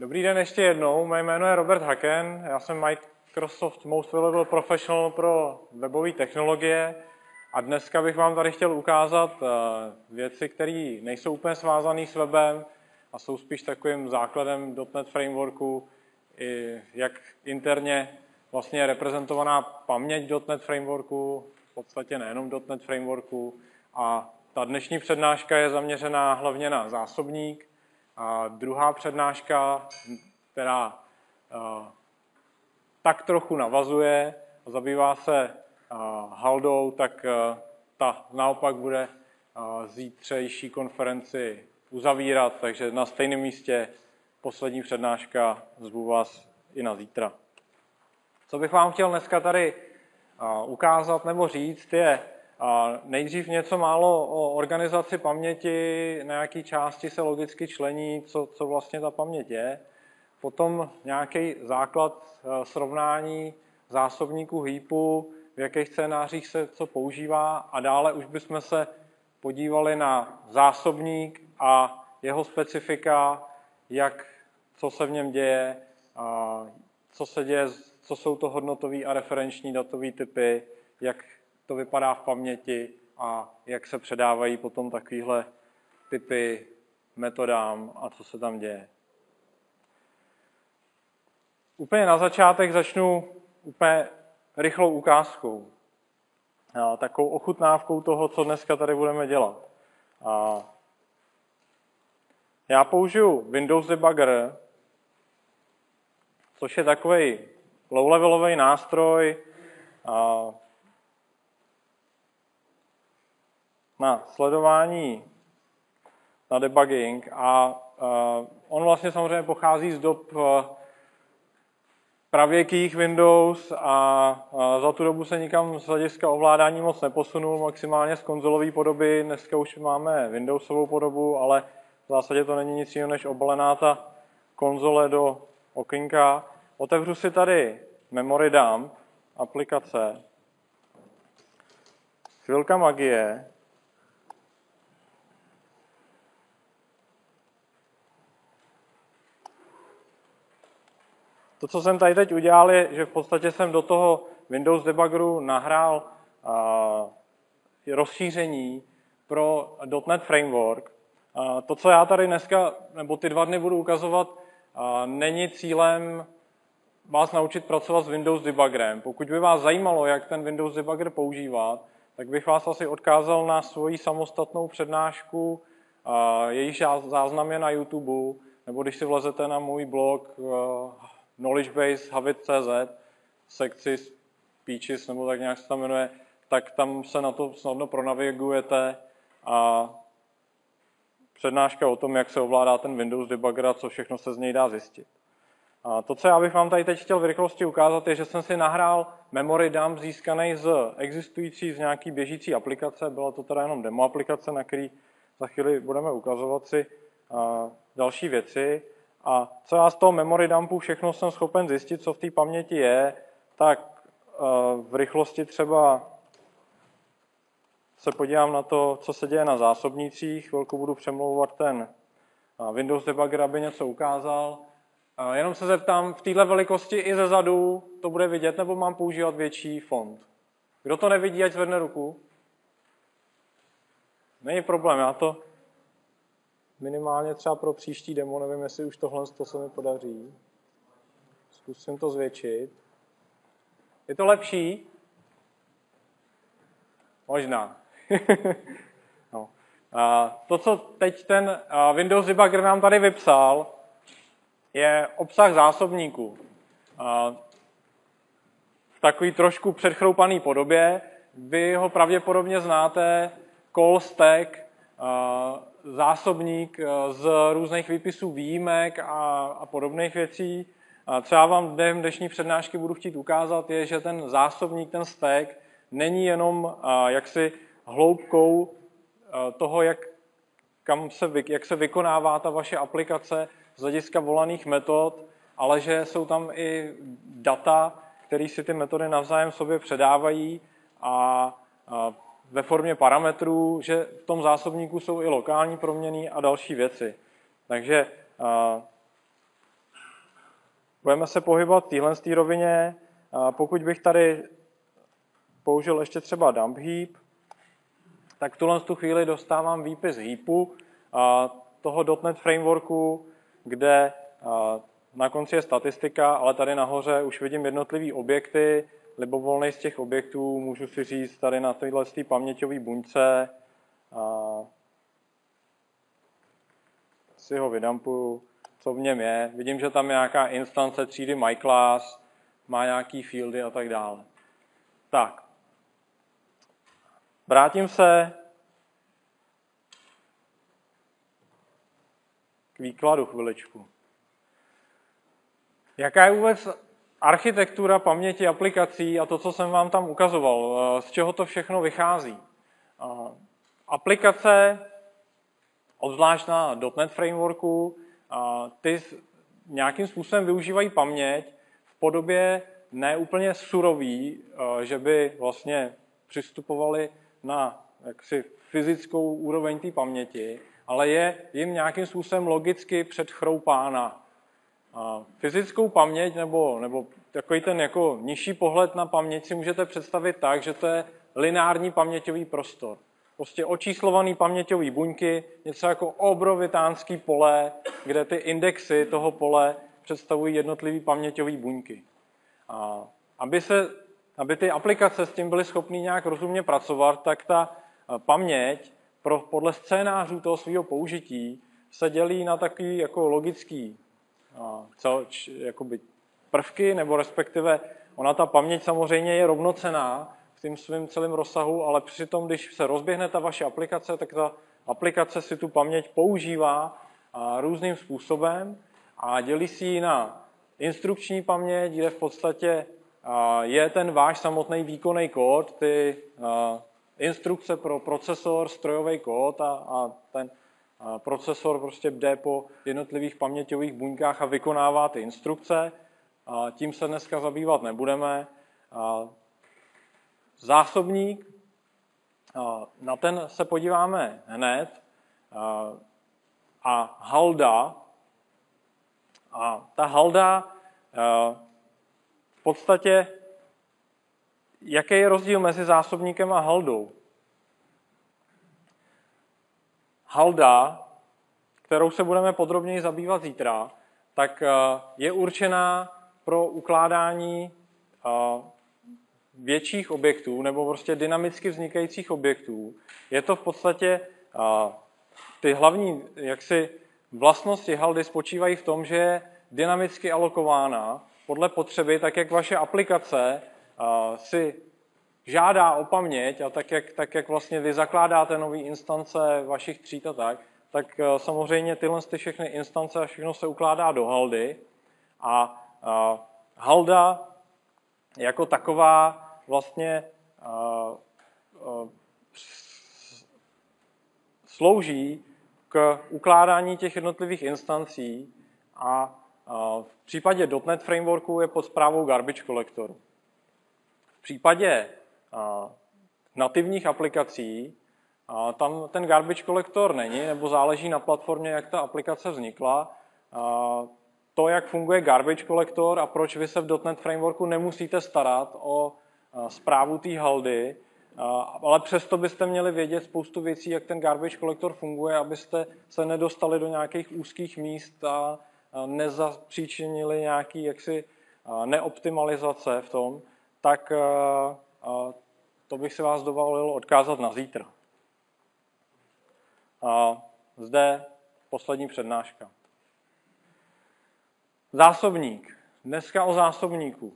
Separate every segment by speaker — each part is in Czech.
Speaker 1: Dobrý den ještě jednou, mé jméno je Robert Haken, já jsem Microsoft Most Valuable Professional pro webové technologie a dneska bych vám tady chtěl ukázat věci, které nejsou úplně svázané s webem a jsou spíš takovým základem .NET Frameworku, jak interně vlastně je reprezentovaná paměť .NET Frameworku, v podstatě nejenom .NET Frameworku. A ta dnešní přednáška je zaměřená hlavně na zásobník. A druhá přednáška, která tak trochu navazuje a zabývá se haldou, tak ta naopak bude zítřejší konferenci uzavírat, takže na stejném místě poslední přednáška, zvu vás i na zítra. Co bych vám chtěl dneska tady ukázat nebo říct, je nejdřív něco málo o organizaci paměti, na jaký části se logicky člení, co vlastně ta paměť je. Potom nějaký základ srovnání zásobníků heapu, v jakých scénářích se co používá a dále už bychom se podívali na zásobník a jeho specifika, co se v něm děje, co se děje, co jsou to hodnotové a referenční datové typy, jak to vypadá v paměti a jak se předávají potom takovéhle typy metodám a co se tam děje. Úplně na začátek začnu úplně rychlou ukázkou. Takovou ochutnávkou toho, co dneska tady budeme dělat. Já použiju Windows Debugger, což je takový low-levelový nástroj na sledování, na debugging a on vlastně samozřejmě pochází z dob pravěkých Windows a za tu dobu se nikam z hlediska ovládání moc neposunul, maximálně z konzolové podoby. Dneska už máme Windowsovou podobu, ale v zásadě to není nic jiného než obalená ta konzole do okénka. Otevřu si tady Memory Dump, aplikace, chvilka magie. To, co jsem tady teď udělal, je, že v podstatě jsem do toho Windows Debuggeru nahrál rozšíření pro .NET Framework. To, co já tady dneska, nebo ty 2 dny budu ukazovat, není cílem vás naučit pracovat s Windows Debuggerem. Pokud by vás zajímalo, jak ten Windows Debugger používat, tak bych vás asi odkázal na svoji samostatnou přednášku, jejíž záznam je na YouTube, nebo když si vlezete na můj blog knowledgebase havit.cz, sekci speeches, nebo tak nějak se tam jmenuje, tak tam se na to snadno pronavigujete a přednáška o tom, jak se ovládá ten Windows Debugger a co všechno se z něj dá zjistit. A to, co já bych vám tady teď chtěl v rychlosti ukázat, je, že jsem si nahrál memory dump získaný z nějaký běžící aplikace. Byla to teda jenom demo aplikace, na který za chvíli budeme ukazovat si další věci. A co já z toho memory dumpu všechno jsem schopen zjistit, co v té paměti je, tak v rychlosti třeba se podívám na to, co se děje na zásobnících. Chvilku budu přemlouvat ten Windows Debugger, aby něco ukázal. Jenom se zeptám, v této velikosti i ze zadu to bude vidět, nebo mám používat větší font? Kdo to nevidí, ať zvedne ruku. Není problém, já to minimálně třeba pro příští demo, nevím, jestli už tohle se mi podaří. Zkusím to zvětšit. Je to lepší? Možná. No. To, co teď ten Windows Debugger nám tady vypsal, je obsah zásobníků. V takové trošku předchroupané podobě. Vy ho pravděpodobně znáte, call stack, zásobník z různých výpisů výjimek a podobných věcí. Co já vám během dnešní přednášky budu chtít ukázat, je, že ten zásobník, ten stack, není jenom jaksi hloubkou toho, jak se vykonává ta vaše aplikace z hlediska volaných metod, ale že jsou tam i data, které si ty metody navzájem sobě předávají a ve formě parametrů, že v tom zásobníku jsou i lokální proměny a další věci. Takže budeme se pohybovat v téhle rovině. Pokud bych tady použil ještě třeba dump heap, tak v tuhle chvíli dostávám výpis heapu toho .NET frameworku, kde na konci je statistika, ale tady nahoře už vidím jednotlivý objekty, libovolný z těch objektů, můžu si říct tady na téhle paměťové buňce, si ho vydumpuju, co v něm je. Vidím, že tam je nějaká instance třídy myClass, má nějaký fieldy a tak dále. Tak. Vrátím se k výkladu chviličku. Jaká je vůbec architektura paměti aplikací a to, co jsem vám tam ukazoval? Z čeho to všechno vychází? Aplikace, obzvlášť na .NET frameworku, ty nějakým způsobem využívají paměť v podobě neúplně surový, že by vlastně přistupovali na jaksi fyzickou úroveň té paměti, ale je jim nějakým způsobem logicky předchroupána. Fyzickou paměť nebo takový ten jako nižší pohled na paměť si můžete představit tak, že to je lineární paměťový prostor. Prostě očíslovaný paměťový buňky, něco jako obrovitánský pole, kde ty indexy toho pole představují jednotlivý paměťový buňky. Aby ty aplikace s tím byly schopny nějak rozumně pracovat, tak ta paměť podle scénářů toho svého použití se dělí na takový jako logický jakoby prvky, nebo respektive ona ta paměť samozřejmě je rovnocenná v tím svým celém rozsahu, ale přitom, když se rozběhne ta vaše aplikace, tak ta aplikace si tu paměť používá různým způsobem a dělí si ji na instrukční paměť, kde v podstatě je ten váš samotný výkonný kód, ty instrukce pro procesor, strojový kód a ten procesor prostě jde po jednotlivých paměťových buňkách a vykonává ty instrukce. Tím se dneska zabývat nebudeme. Zásobník, na ten se podíváme hned. A halda. A ta halda v podstatě, jaký je rozdíl mezi zásobníkem a haldou? Halda, kterou se budeme podrobněji zabývat zítra, tak je určená pro ukládání větších objektů nebo prostě dynamicky vznikajících objektů. Je to v podstatě ty hlavní vlastnosti haldy spočívají v tom, že je dynamicky alokována podle potřeby, tak jak vaše aplikace si žádá o paměť a tak jak vlastně vy zakládáte nové instance vašich tříd a tak samozřejmě tyhle všechny instance a všechno se ukládá do haldy a halda jako taková vlastně slouží k ukládání těch jednotlivých instancí a v případě .NET frameworku je pod správou garbage collectoru. V případě nativních aplikací tam ten garbage collector není, nebo záleží na platformě, jak ta aplikace vznikla. To, jak funguje garbage collector a proč vy se v .NET frameworku nemusíte starat o správu té haldy, ale přesto byste měli vědět spoustu věcí, jak ten garbage collector funguje, abyste se nedostali do nějakých úzkých míst a nezapříčinili nějaký neoptimalizace v tom, tak to bych si vás dovolil odkázat na zítra. Zde poslední přednáška. Zásobník. Dneska o zásobníku.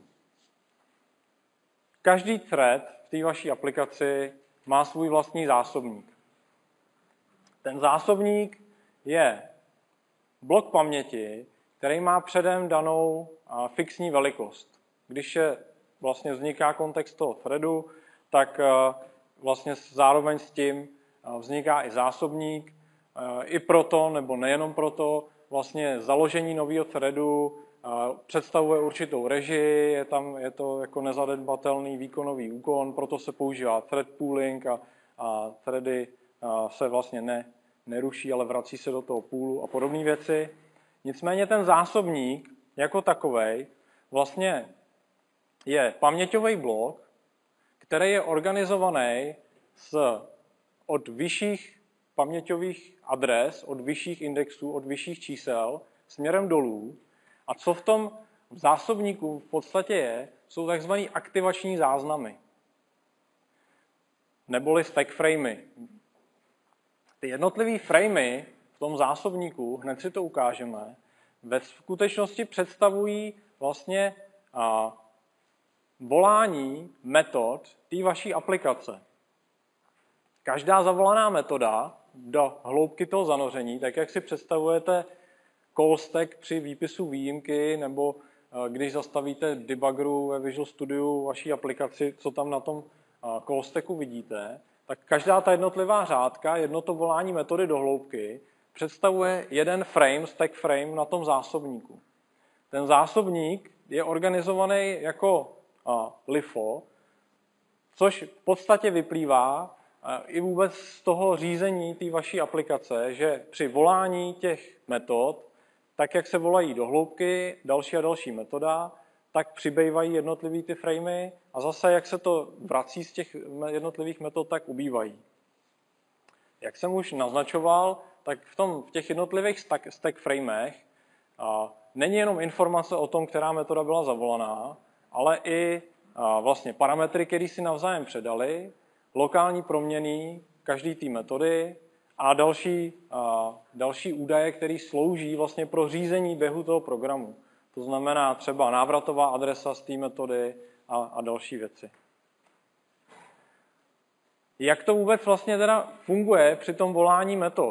Speaker 1: Každý thread v té vaší aplikaci má svůj vlastní zásobník. Ten zásobník je blok paměti, který má předem danou fixní velikost. Když vlastně vzniká kontext toho threadu, tak vlastně zároveň s tím vzniká i zásobník. I proto, nebo nejenom proto, vlastně založení nového threadu představuje určitou režii, je to jako nezanedbatelný výkonový úkon, proto se používá thread pooling a thready se vlastně neruší, ale vrací se do toho poolu a podobné věci. Nicméně ten zásobník jako takovej vlastně je paměťový blok, který je organizovaný od vyšších paměťových adres, od vyšších indexů, od vyšších čísel směrem dolů. A co v tom zásobníku v podstatě je, jsou takzvané aktivační záznamy, neboli stack framey. Ty jednotlivé framey v tom zásobníku, hned si to ukážeme, ve skutečnosti představují vlastně volání metod té vaší aplikace. Každá zavolaná metoda do hloubky toho zanoření, tak jak si představujete call stack při výpisu výjimky, nebo když zastavíte debuggeru ve Visual Studio vaší aplikaci, co tam na tom call stacku vidíte, tak každá ta jednotlivá řádka, jedno to volání metody do hloubky, představuje jeden frame, stack frame na tom zásobníku. Ten zásobník je organizovaný jako LIFO, což v podstatě vyplývá i vůbec z toho řízení té vaší aplikace, že při volání těch metod, tak jak se volají do hloubky, další a další metoda, tak přibývají jednotlivý ty framey a zase, jak se to vrací z těch jednotlivých metod, tak ubývají. Jak jsem už naznačoval, tak v těch jednotlivých stack framech není jenom informace o tom, která metoda byla zavolaná, ale i vlastně parametry, které si navzájem předali, lokální proměnný každý té metody a další údaje, které slouží vlastně pro řízení běhu toho programu. To znamená třeba návratová adresa z té metody a další věci. Jak to vůbec vlastně teda funguje při tom volání metod?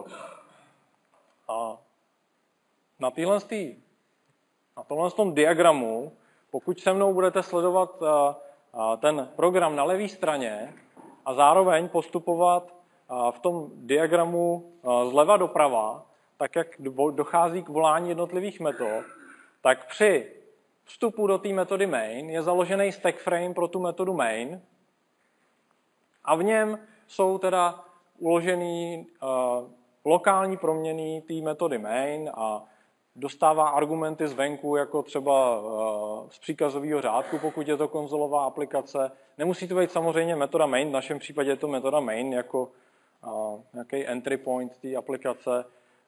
Speaker 1: Na tomhle diagramu, pokud se mnou budete sledovat ten program na levé straně a zároveň postupovat v tom diagramu zleva doprava, tak jak dochází k volání jednotlivých metod, tak při vstupu do té metody main je založený stack frame pro tu metodu main a v něm jsou teda uložený lokální proměny té metody main a dostává argumenty zvenku, jako třeba z příkazového řádku, pokud je to konzolová aplikace. Nemusí to být samozřejmě metoda main, v našem případě je to metoda main jako nějaký entry point té aplikace.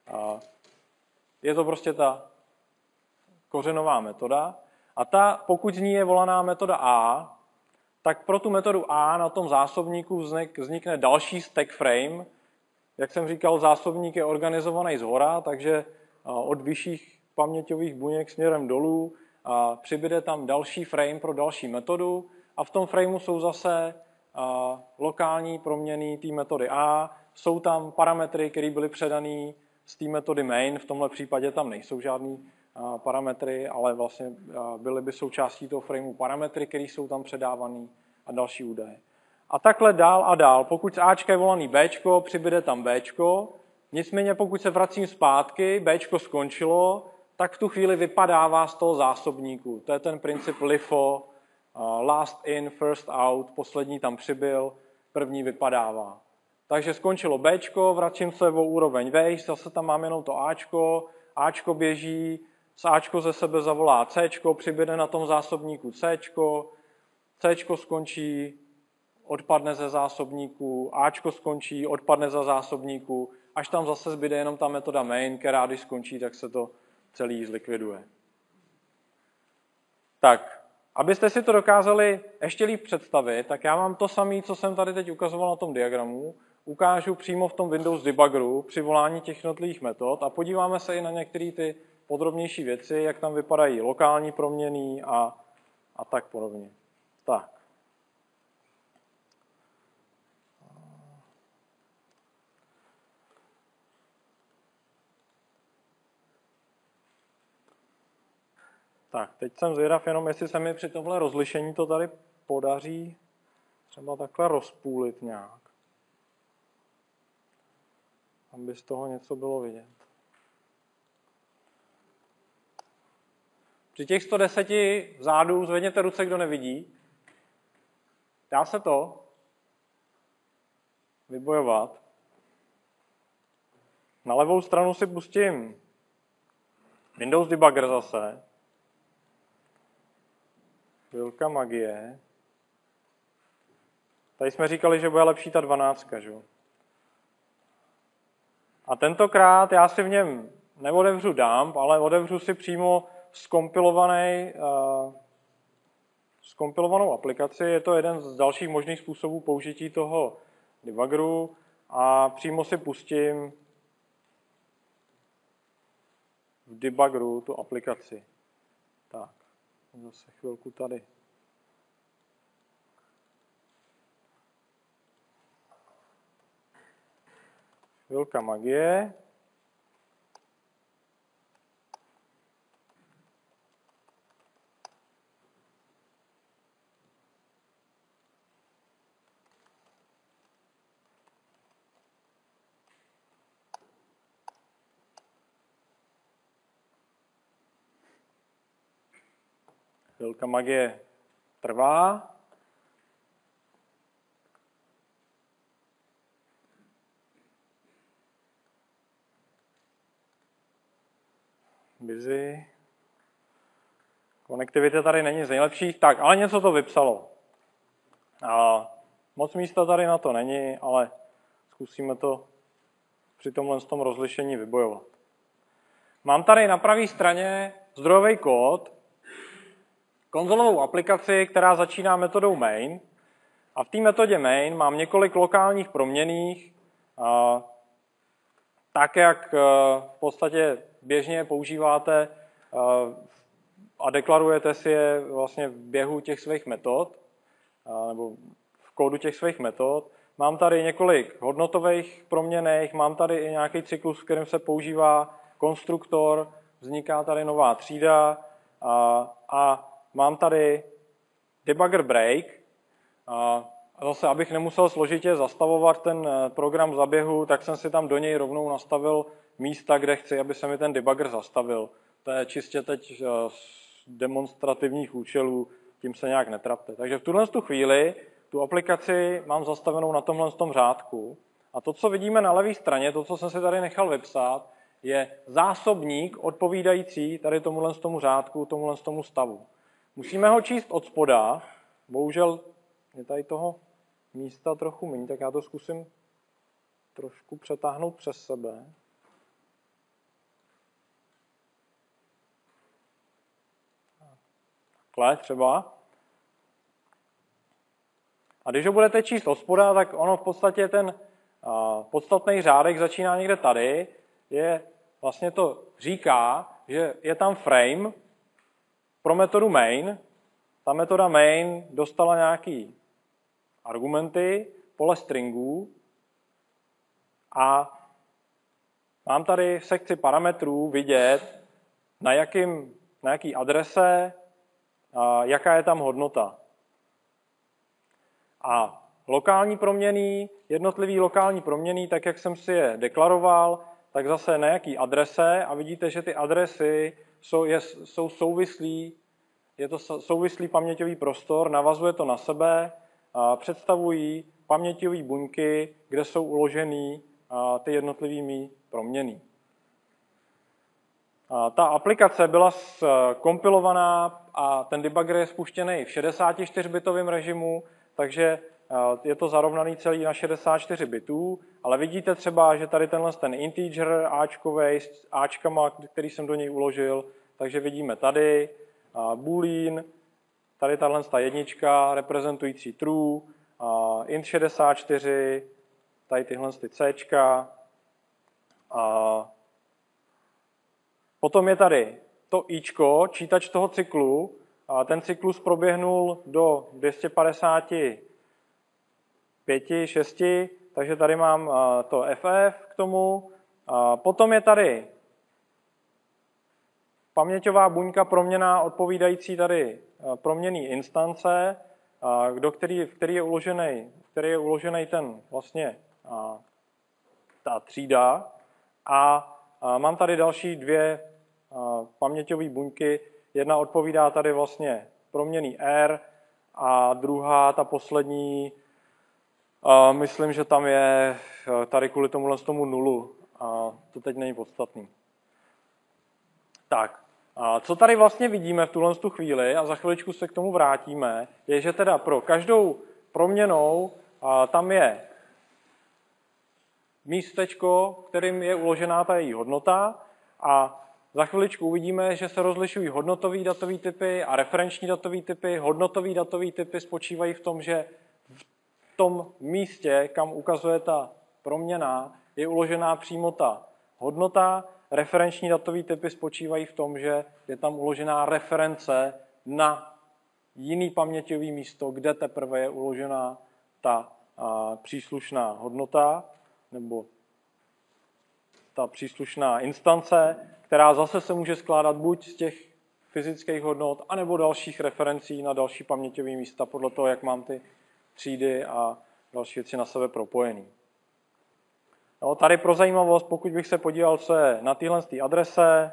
Speaker 1: Je to prostě ta kořenová metoda. A ta, pokud z ní je volaná metoda A, tak pro tu metodu A na tom zásobníku vznikne další stack frame. Jak jsem říkal, zásobník je organizovaný zhora, takže od vyšších paměťových buněk směrem dolů přibyde tam další frame pro další metodu a v tom frameu jsou zase lokální proměny té metody A, jsou tam parametry, které byly předané z té metody main, v tomhle případě tam nejsou žádný parametry, ale vlastně byly by součástí toho frameu parametry, které jsou tam předávané a další údaje. A takhle dál a dál. Pokud z Ačka je volaný Bčko, přibyde tam Bčko, nicméně pokud se vracím zpátky, Bčko skončilo, tak v tu chvíli vypadává z toho zásobníku. To je ten princip LIFO, last in, first out, poslední tam přibyl, první vypadává. Takže skončilo Bčko, vracím se o úroveň vejš, zase tam mám jenom to Ačko běží, z Ačko ze sebe zavolá Cčko, přibyde na tom zásobníku Cčko skončí, odpadne ze zásobníku, Ačko skončí, odpadne za zásobníku, až tam zase zbyde jenom ta metoda main, která když skončí, tak se to celý zlikviduje. Tak, abyste si to dokázali ještě líp představit, tak já mám to samé, co jsem tady teď ukazoval na tom diagramu, ukážu přímo v tom Windows debuggeru při volání těch jednotlivých metod a podíváme se i na některé ty podrobnější věci, jak tam vypadají lokální proměny a tak podobně. Tak. Tak, teď jsem zvědav jenom, jestli se mi při tomhle rozlišení to tady podaří třeba takhle rozpůlit nějak, aby z toho něco bylo vidět. Při těch 110 vzadu zvedněte ruce, kdo nevidí. Dá se to vybojovat. Na levou stranu si pustím Windows Debugger zase. Chvilka magie. Tady jsme říkali, že bude lepší ta 12, že? A tentokrát já si v něm neotevřu dump, ale otevřu si přímo zkompilovanou aplikaci. Je to jeden z dalších možných způsobů použití toho debuggeru a přímo si pustím v debuggeru tu aplikaci. Tak, zase chvilku tady. Chvilka magie. Chvilka magie trvá. Busy. Konektivita tady není z nejlepších. Tak, ale něco to vypsalo. Moc místa tady na to není, ale zkusíme to při tomhle tom rozlišení vybojovat. Mám tady na pravé straně zdrojový kód, konzolovou aplikaci, která začíná metodou main. A v té metodě main mám několik lokálních proměnných, tak jak v podstatě běžně používáte a deklarujete si je vlastně v běhu těch svých metod, nebo v kódu těch svých metod. Mám tady několik hodnotových proměnných, mám tady i nějaký cyklus, v kterém se používá konstruktor, vzniká tady nová třída a mám tady debugger break. A zase, abych nemusel složitě zastavovat ten program za běhu, tak jsem si tam do něj rovnou nastavil místa, kde chci, aby se mi ten debugger zastavil. To je čistě teď z demonstrativních účelů, tím se nějak netrapte. Takže v tuhle chvíli tu aplikaci mám zastavenou na tomhle tom řádku. A to, co vidíme na levé straně, to, co jsem si tady nechal vypsat, je zásobník odpovídající tady tomu řádku, tomu stavu. Musíme ho číst od spoda, bohužel je tady toho místa trochu méně, tak já to zkusím trošku přetáhnout přes sebe. Takhle třeba. A když ho budete číst od spoda, tak ono v podstatě ten podstatný řádek začíná někde tady. Vlastně to říká, že je tam frame pro metodu main. Ta metoda main dostala nějaký argumenty, pole stringů a mám tady v sekci parametrů vidět, na jaký adrese, jaká je tam hodnota. A lokální proměnný, jednotlivý lokální proměnný, tak jak jsem si je deklaroval, tak zase na jaký adrese a vidíte, že ty adresy jsou souvislí, je to souvislý paměťový prostor, navazuje to na sebe, představují paměťové buňky, kde jsou uložený ty jednotlivými proměnný. Ta aplikace byla kompilovaná a ten debugger je spuštěný v 64-bitovém režimu, takže je to zarovnaný celý na 64 bitů, ale vidíte třeba, že tady ten integer áčkovej s áčkama, který jsem do něj uložil, takže vidíme tady boolean, tady ta jednička reprezentující true, int 64, tady tyhle Cčka. Potom je tady to ičko, čítač toho cyklu. Ten cyklus proběhnul do 255, 6, takže tady mám to FF k tomu. Potom je tady paměťová buňka proměnná odpovídající tady proměnný instance, který je uložený ten vlastně ta třída. A mám tady další dvě paměťové buňky. Jedna odpovídá tady vlastně proměnný R a druhá, ta poslední, myslím, že tam je tady kvůli tomu nulu. A to teď není podstatný. Tak, A co tady vlastně vidíme v tuhle chvíli, a za chviličku se k tomu vrátíme, je, že teda pro každou proměnou tam je místečko, kterým je uložená ta její hodnota, a za chviličku uvidíme, že se rozlišují hodnotové datové typy a referenční datové typy. Hodnotové datové typy spočívají v tom, že v tom místě, kam ukazuje ta proměna, je uložená přímo ta hodnota. Referenční datové typy spočívají v tom, že je tam uložená reference na jiný paměťový místo, kde teprve je uložená ta příslušná hodnota nebo ta příslušná instance, která zase se může skládat buď z těch fyzických hodnot, anebo dalších referencí na další paměťové místa, podle toho, jak mám ty třídy a další věci na sebe propojený. No, tady pro zajímavost, pokud bych se podíval, co je na téhle adrese,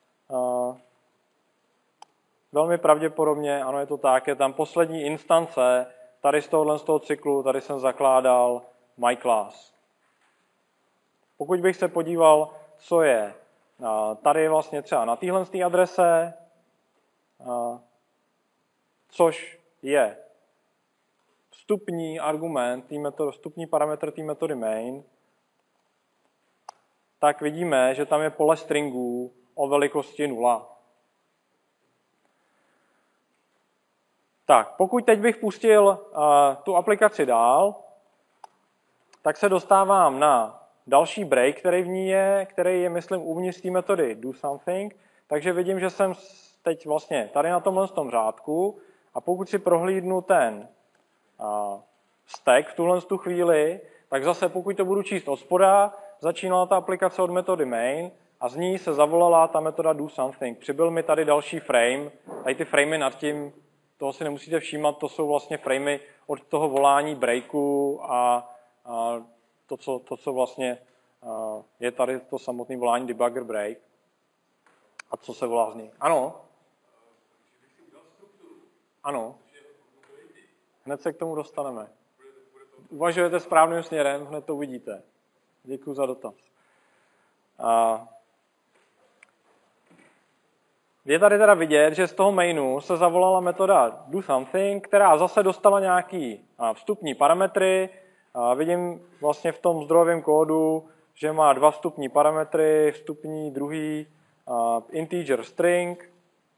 Speaker 1: velmi pravděpodobně, ano, je to tak, je tam poslední instance, tady z toho cyklu, tady jsem zakládal myClass. Pokud bych se podíval, co je tady vlastně třeba na téhle adrese, což je vstupní argument, vstupní parametr té metody main, tak vidíme, že tam je pole stringů o velikosti 0. Tak, pokud teď bych pustil tu aplikaci dál, tak se dostávám na další break, který v ní je, který je, myslím, uvnitř té metody doSomething. Takže vidím, že jsem teď vlastně tady na tomhle řádku, a pokud si prohlídnu ten stack v tuhle chvíli, tak zase pokud to budu číst od spoda, začínala ta aplikace od metody main a z ní se zavolala ta metoda doSomething. Přibyl mi tady další frame, tady ty framey nad tím, toho si nemusíte všímat, to jsou vlastně framey od toho volání breaku a to, co vlastně je tady to samotné volání debugger break. A co se volá z ní? Ano? Ano. Hned se k tomu dostaneme. Uvažujete správným směrem, hned to uvidíte. Děkuji za dotaz. Je tady teda vidět, že z toho mainu se zavolala metoda doSomething, která zase dostala nějaký vstupní parametry. Vidím vlastně v tom zdrojovém kódu, že má 2 vstupní parametry, vstupní, druhý, integer string.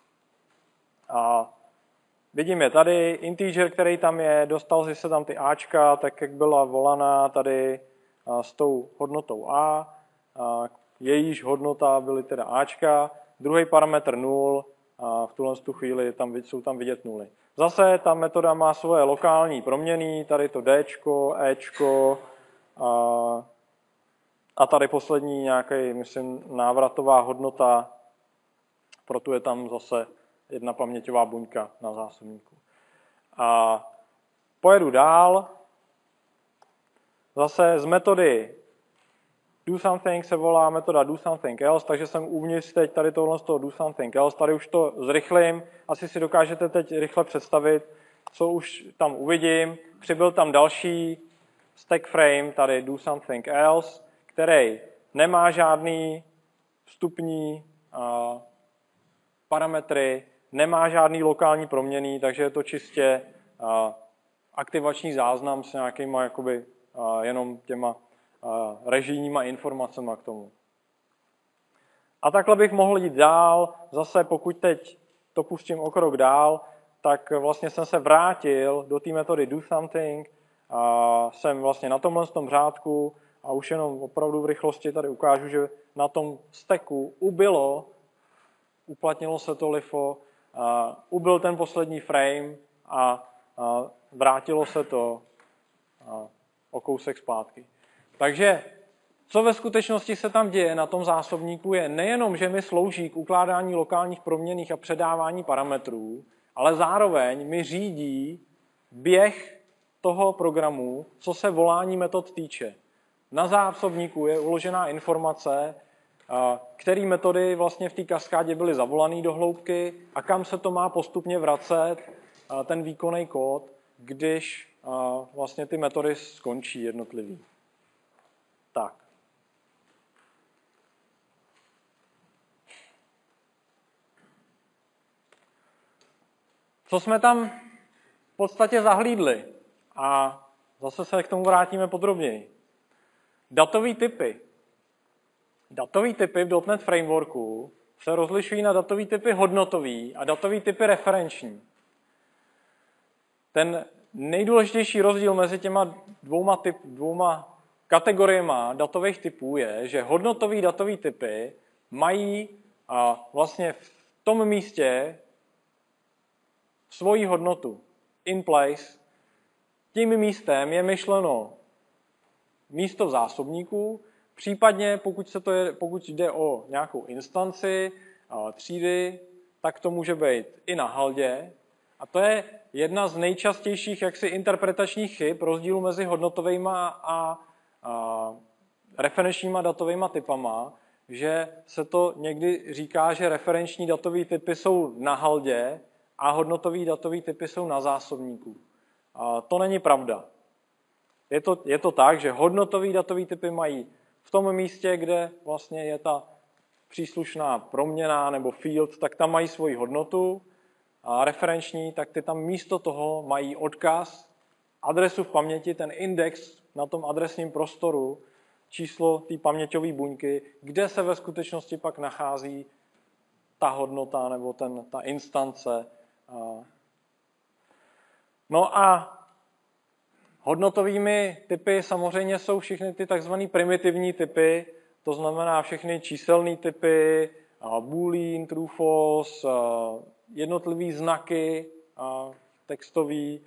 Speaker 1: Vidím je tady, integer, který tam je, dostal se tam ty Ačka, tak jak byla volaná tady s tou hodnotou A. Jejíž hodnota byly teda Ačka. Druhý parametr 0, v tuhle chvíli jsou tam vidět nuly. Zase ta metoda má svoje lokální proměny, tady to Dčko, Ečko a tady poslední nějaký, myslím, návratová hodnota, proto je tam zase jedna paměťová buňka na zásobníku. Pojedu dál. Zase z metody doSomething se volá metoda doSomething else, takže jsem uvnitř teď tady tohle z toho doSomething else. Tady už to zrychlím. Asi si dokážete teď rychle představit, co už tam uvidím. Přibyl tam další stack frame, tady doSomething else, který nemá žádný vstupní parametry, nemá žádný lokální proměnný, takže je to čistě aktivační záznam s nějakýma jakoby, jenom těma režijníma informacemi k tomu. A takhle bych mohl jít dál. Zase pokud teď to pustím o krok dál, tak vlastně jsem se vrátil do té metody doSomething. Jsem vlastně na tomhle řádku a už jenom opravdu v rychlosti tady ukážu, že na tom stacku uplatnilo se to LIFO, ubyl ten poslední frame a vrátilo se to o kousek zpátky. Takže co ve skutečnosti se tam děje na tom zásobníku je nejenom, že mi slouží k ukládání lokálních proměnných a předávání parametrů, ale zároveň mi řídí běh toho programu, co se volání metod týče. Na zásobníku je uložená informace, které metody vlastně v té kaskádě byly zavolané do hloubky a kam se to má postupně vracet, ten výkonný kód, když vlastně ty metody skončí jednotlivý. Tak. Co jsme tam v podstatě zahlídli? A zase se k tomu vrátíme podrobněji. Datové typy. Datové typy v .NET Frameworku se rozlišují na datové typy hodnotový a datové typy referenční. Ten nejdůležitější rozdíl mezi těma dvouma kategoriemi datových typů je, že hodnotové datové typy mají vlastně v tom místě svoji hodnotu. In place. Tím místem je myšleno místo v zásobníku, případně pokud jde o nějakou instanci třídy, tak to může být i na haldě. A to je jedna z nejčastějších jaksi interpretačních chyb rozdílu mezi hodnotovými a referenčníma datovými typama, že se to někdy říká, že referenční datové typy jsou na haldě a hodnotové datové typy jsou na zásobníku. To není pravda. Je to tak, že hodnotové datové typy mají v tom místě, kde vlastně je ta příslušná proměna nebo field, tak tam mají svoji hodnotu. A referenční, tak ty tam místo toho mají odkaz, adresu v paměti, ten index na tom adresním prostoru, číslo té paměťové buňky, kde se ve skutečnosti pak nachází ta hodnota nebo ta instance. No a hodnotovými typy samozřejmě jsou všechny ty takzvané primitivní typy, to znamená všechny číselné typy, boolean, true, false, jednotlivý znaky textový,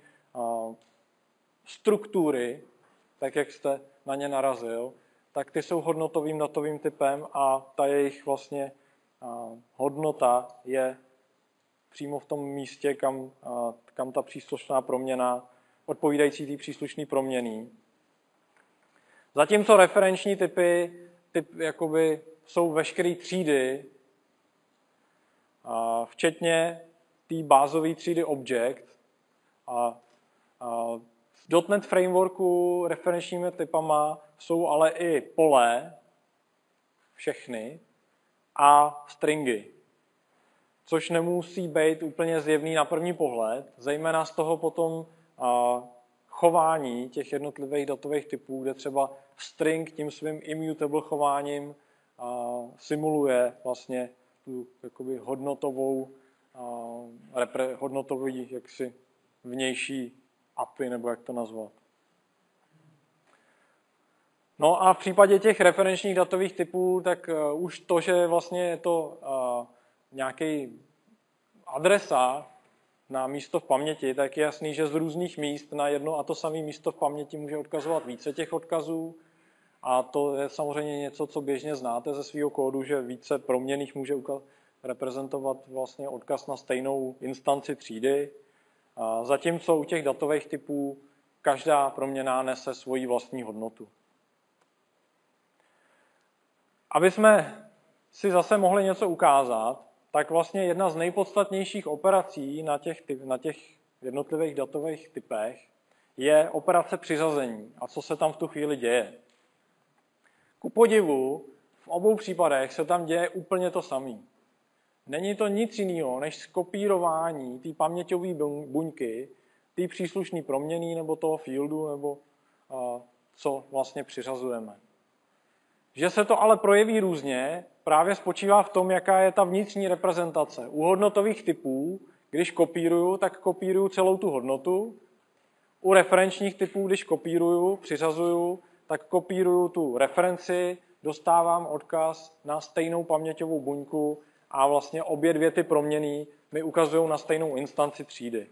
Speaker 1: struktury, tak jak jste na ně narazil, tak ty jsou hodnotovým datovým typem a ta jejich vlastně hodnota je přímo v tom místě, kam ta příslušná proměna, odpovídající té příslušné proměny. Zatímco referenční typy jakoby jsou veškeré třídy, včetně té bázové třídy object. V .NET Frameworku referenčními typama jsou ale i pole, všechny, a stringy. Což nemusí být úplně zjevný na první pohled, zejména z toho potom chování těch jednotlivých datových typů, kde třeba string tím svým immutable chováním simuluje vlastně tu jakoby hodnotový jaksi vnější API, nebo jak to nazvat. No a v případě těch referenčních datových typů, tak už to, že vlastně je to nějaký adresa na místo v paměti, tak je jasný, že z různých míst na jedno a to samé místo v paměti může odkazovat více těch odkazů. A to je samozřejmě něco, co běžně znáte ze svého kódu, že více proměnných může reprezentovat vlastně odkaz na stejnou instanci třídy. Zatímco u těch datových typů každá proměnná nese svoji vlastní hodnotu. Aby jsme si zase mohli něco ukázat, tak vlastně jedna z nejpodstatnějších operací na těch jednotlivých datových typech je operace přiřazení. A co se tam v tu chvíli děje? Ku podivu, v obou případech se tam děje úplně to samé. Není to nic jiného, než skopírování té paměťové buňky, té příslušné proměnný nebo toho fieldu, nebo co vlastně přiřazujeme. Že se to ale projeví různě, právě spočívá v tom, jaká je ta vnitřní reprezentace. U hodnotových typů, když kopíruju, tak kopíruju celou tu hodnotu. U referenčních typů, když kopíruju, přiřazuju, tak kopíruju tu referenci, dostávám odkaz na stejnou paměťovou buňku a vlastně obě dvě ty proměnný mi ukazují na stejnou instanci třídy.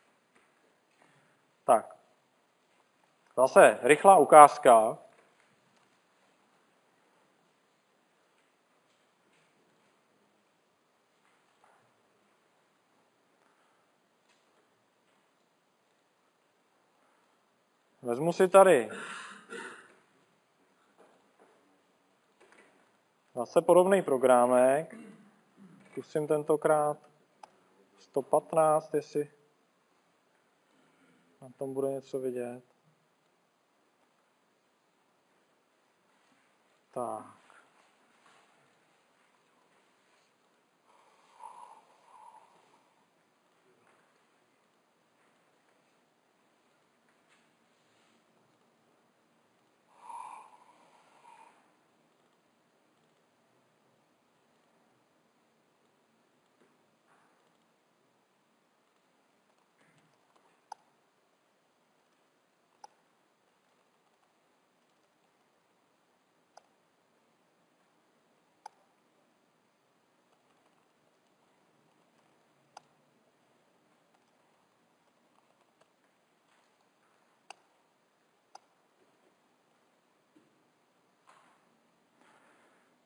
Speaker 1: Tak. Zase rychlá ukázka. Vezmu si tady zase podobný programek. Zkusím tentokrát 115, jestli na tom bude něco vidět. Tak.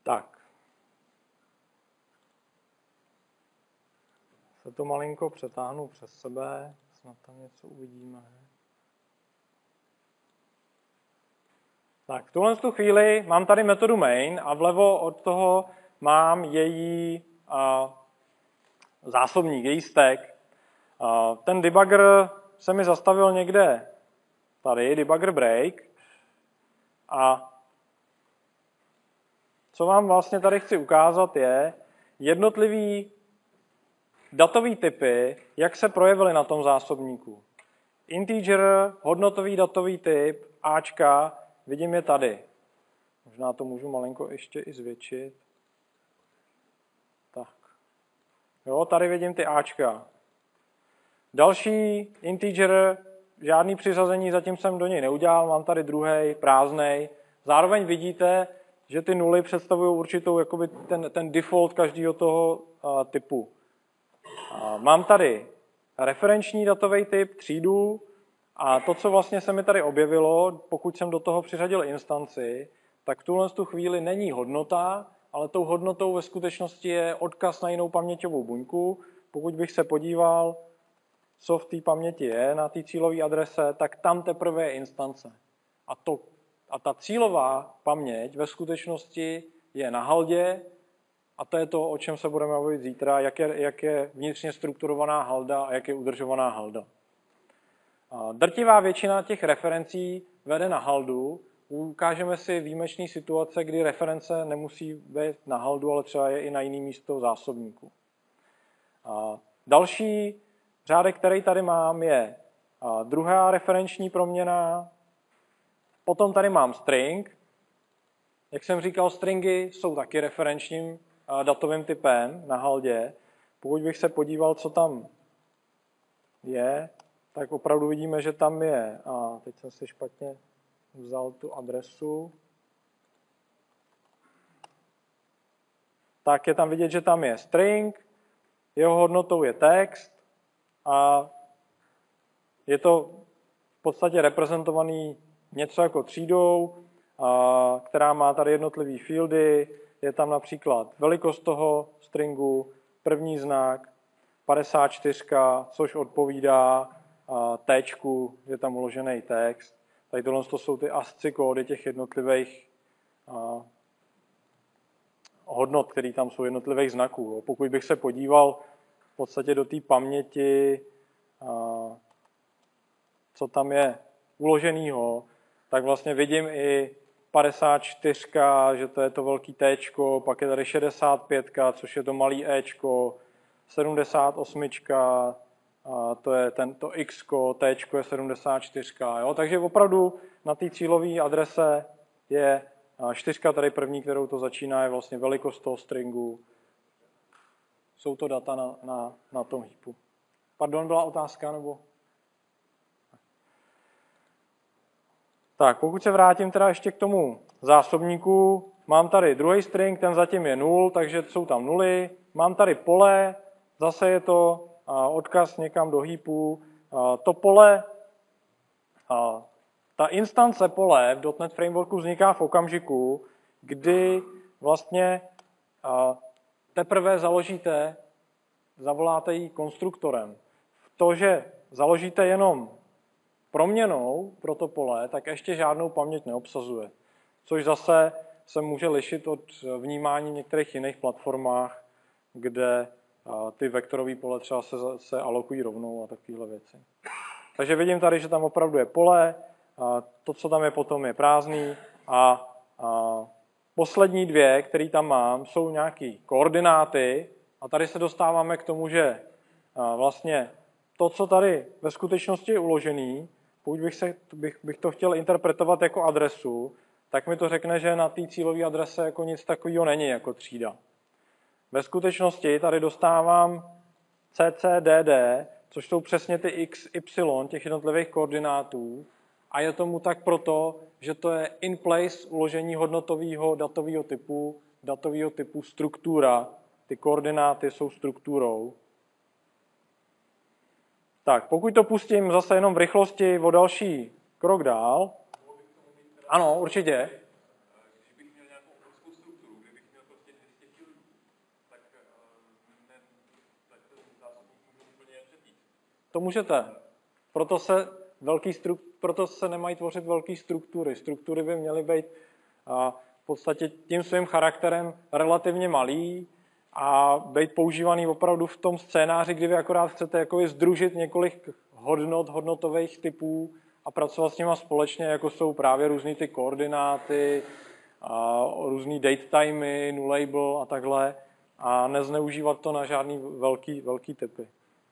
Speaker 1: Tak. Se to malinko přetáhnu přes sebe, snad tam něco uvidíme. Tak, v tuhle chvíli mám tady metodu main a vlevo od toho mám její zásobník, její stack. Ten debugger se mi zastavil někde tady, debugger break. A co vám vlastně tady chci ukázat je jednotlivý datový typy, jak se projevily na tom zásobníku. Integer, hodnotový datový typ, Ačka, vidím je tady. Možná to můžu malinko ještě i zvětšit. Tak. Jo, tady vidím ty Ačka. Další integer, žádný přiřazení zatím jsem do něj neudělal, mám tady druhý, prázdnej. Zároveň vidíte, že ty nuly představují určitou jakoby ten default každého toho typu. Mám tady referenční datový typ, třídu a to, co vlastně se mi tady objevilo, pokud jsem do toho přiřadil instanci, tak v tuhle chvíli není hodnota, ale tou hodnotou ve skutečnosti je odkaz na jinou paměťovou buňku. Pokud bych se podíval, co v té paměti je na té cílové adrese, tak tam teprve je instance. A ta cílová paměť ve skutečnosti je na haldě a to je to, o čem se budeme mluvit zítra, jak je vnitřně strukturovaná halda a jak je udržovaná halda. Drtivá většina těch referencí vede na haldu. Ukážeme si výjimečné situace, kdy reference nemusí být na haldu, ale třeba je i na jiné místo zásobníku. Další řádek, který tady mám, je druhá referenční proměna. Potom tady mám string. Jak jsem říkal, stringy jsou taky referenčním datovým typem na haldě. Pokud bych se podíval, co tam je, tak opravdu vidíme, že tam je. A teď jsem si špatně vzal tu adresu. Tak je tam vidět, že tam je string, jeho hodnotou je text a je to v podstatě reprezentovaný něco jako třídou, která má tady jednotlivý fieldy. Je tam například velikost toho stringu, první znak, 54, což odpovídá téčku, je tam uložený text. Tady tohle jsou ty ASCII kódy těch jednotlivých hodnot, které tam jsou, jednotlivých znaků. Pokud bych se podíval v podstatě do té paměti, co tam je uloženýho, tak vlastně vidím i 54, že to je to velký téčko, pak je tady 65, což je to malý éčko, 78, to je to xko, téčko je 74. Jo? Takže opravdu na té cílové adrese je 4 tady první, kterou to začíná, je vlastně velikost toho stringu. Jsou to data na tom heapu. Pardon, byla otázka, nebo? Tak, pokud se vrátím teda ještě k tomu zásobníku, mám tady druhý string, ten zatím je 0, takže jsou tam nuly. Mám tady pole, zase je to odkaz někam do heapu. To pole, ta instance pole v .NET Frameworku vzniká v okamžiku, kdy vlastně teprve zavoláte ji konstruktorem. To, že založíte jenom proměnou pro to pole, tak ještě žádnou paměť neobsazuje. Což zase se může lišit od vnímání v některých jiných platformách, kde ty vektorové pole třeba se alokují rovnou a takovéhle věci. Takže vidím tady, že tam opravdu je pole, to, co tam je potom, je prázdný a poslední dvě, které tam mám, jsou nějaké koordináty a tady se dostáváme k tomu, že vlastně to, co tady ve skutečnosti je uložený, pokud bych to chtěl interpretovat jako adresu, tak mi to řekne, že na té cílové adrese jako nic takového není jako třída. Ve skutečnosti tady dostávám CCDD, což jsou přesně ty x, y těch jednotlivých koordinátů a je tomu tak proto, že to je in place uložení hodnotového datového typu struktura. Ty koordináty jsou strukturou. Tak, pokud to pustím zase jenom v rychlosti o další krok dál. Ano, určitě.
Speaker 2: Kdybych měl nějakou obrovskou strukturu, kde bych měl
Speaker 1: To můžete. Proto se nemají tvořit velké struktury. Struktury by měly být v podstatě tím svým charakterem relativně malý a být používaný opravdu v tom scénáři, kdy vy akorát chcete jakoby sdružit několik hodnotových typů a pracovat s nimi společně, jako jsou právě různý ty koordináty, různý date timey, nullable a takhle, a nezneužívat to na žádný velký typy.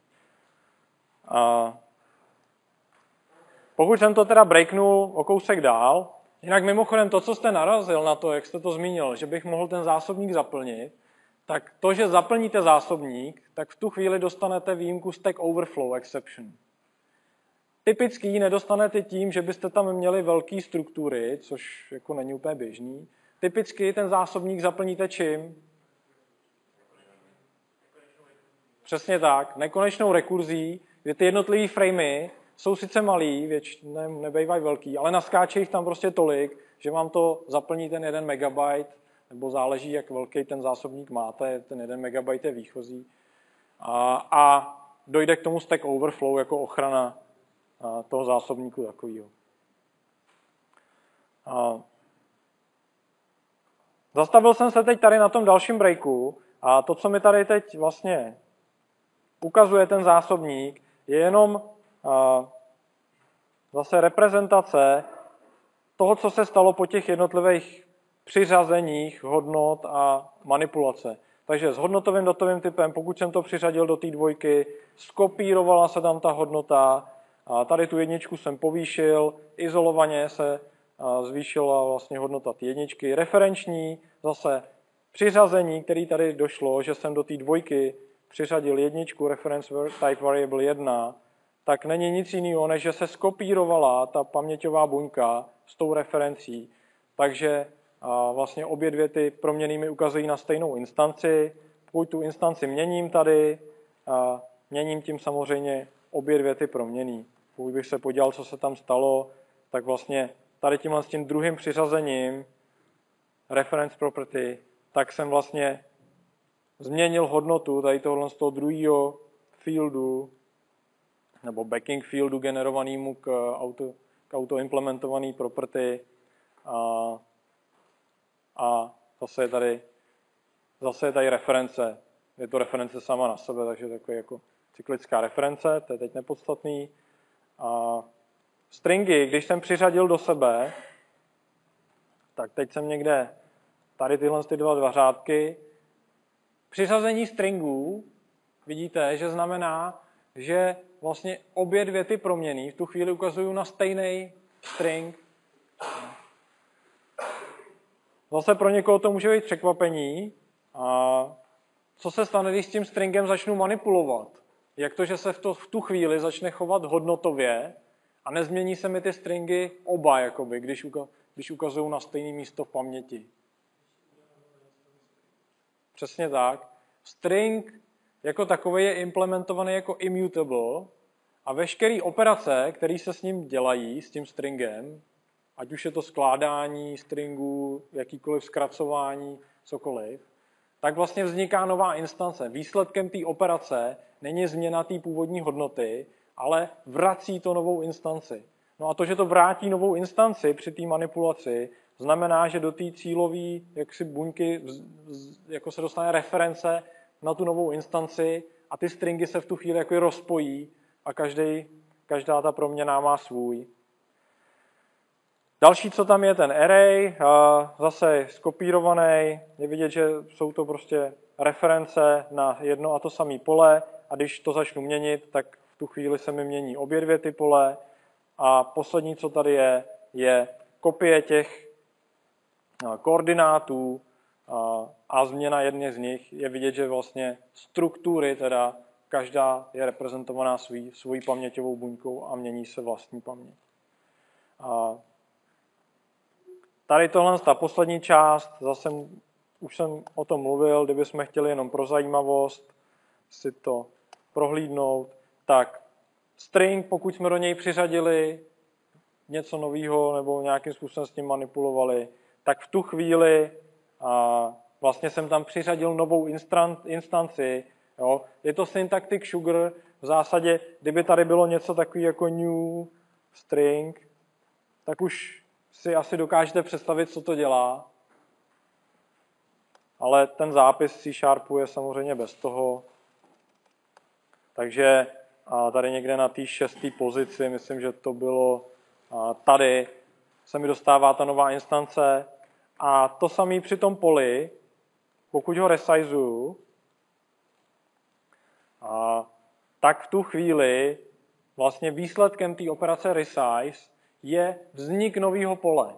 Speaker 1: Pokud jsem to teda breaknul o kousek dál, jinak mimochodem to, co jste narazil na to, jak jste to zmínil, že bych mohl ten zásobník zaplnit, tak to, že zaplníte zásobník, tak v tu chvíli dostanete výjimku Stack Overflow Exception. Typicky ji nedostanete tím, že byste tam měli velké struktury, což jako není úplně běžný. Typicky ten zásobník zaplníte čím? Přesně tak, nekonečnou rekurzí, kde ty jednotlivé framey jsou sice malý, většinou nebejvají velký, ale naskáče jich tam prostě tolik, že vám to zaplní ten 1 MB, nebo záleží, jak velký ten zásobník máte, ten 1 MB je výchozí. A dojde k tomu Stack Overflow jako ochrana toho zásobníku takového. Zastavil jsem se teď tady na tom dalším breaku a to, co mi tady teď vlastně ukazuje ten zásobník, je jenom zase reprezentace toho, co se stalo po těch jednotlivých přiřazeních hodnot a manipulace. Takže s hodnotovým datovým typem, pokud jsem to přiřadil do té dvojky, skopírovala se tam ta hodnota, a tady tu jedničku jsem povýšil, izolovaně se zvýšila vlastně hodnota té jedničky. Referenční, zase přiřazení, který tady došlo, že jsem do té dvojky přiřadil jedničku, reference type variable 1, tak není nic jiného, než že se skopírovala ta paměťová buňka s tou referencí. Takže vlastně obě dvě ty proměny mi ukazují na stejnou instanci. Pokud tu instanci měním tady, měním tím samozřejmě obě dvě ty proměny. Pokud bych se podíval, co se tam stalo, tak vlastně tady tímhle s tím druhým přiřazením reference property, tak jsem vlastně změnil hodnotu tady tohle z toho druhého fieldu, nebo backing fieldu generovanému k autoimplementované property. A zase je tady reference. Je to reference sama na sebe, takže takový jako cyklická reference, to je teď nepodstatný. Stringy, když jsem přiřadil do sebe, tak teď jsem někde tady tyhle dva řádky. Přiřazení stringů, vidíte, že znamená, že vlastně obě dvě ty proměny v tu chvíli ukazují na stejný string. Zase pro někoho to může být překvapení. Co se stane, když s tím stringem začnu manipulovat? Jak to, že se v tu chvíli začne chovat hodnotově a nezmění se mi ty stringy oba, jakoby, když ukazují na stejné místo v paměti? Přesně tak. String jako takový je implementovaný jako immutable a veškeré operace, které se s ním dělají, s tím stringem, ať už je to skládání stringů, jakýkoliv zkracování, cokoliv, tak vlastně vzniká nová instance. Výsledkem té operace není změna té původní hodnoty, ale vrací to novou instanci. No a to, že to vrátí novou instanci při té manipulaci, znamená, že do té cílové buňky jako se dostane reference na tu novou instanci a ty stringy se v tu chvíli jako rozpojí a každá ta proměna má svůj. Další, co tam je, ten array, zase skopírovaný, je vidět, že jsou to prostě reference na jedno a to samé pole a když to začnu měnit, tak v tu chvíli se mi mění obě dvě ty pole a poslední, co tady je kopie těch koordinátů a změna jedné z nich. Je vidět, že vlastně struktury, teda každá je reprezentovaná svojí paměťovou buňkou a mění se vlastní paměť. Tady tohle, ta poslední část, zase už jsem o tom mluvil, kdybychom chtěli jenom pro zajímavost si to prohlídnout, tak string, pokud jsme do něj přiřadili něco nového nebo nějakým způsobem s tím manipulovali, tak v tu chvíli vlastně jsem tam přiřadil novou instanci. Jo. Je to syntactic sugar, v zásadě, kdyby tady bylo něco takový jako new string, tak už si asi dokážete představit, co to dělá. Ale ten zápis C# je samozřejmě bez toho. Takže tady někde na té 6. pozici, myslím, že to bylo tady, se mi dostává ta nová instance. A to samé při tom poli, pokud ho resizuju, tak v tu chvíli vlastně výsledkem té operace resize je vznik nového pole.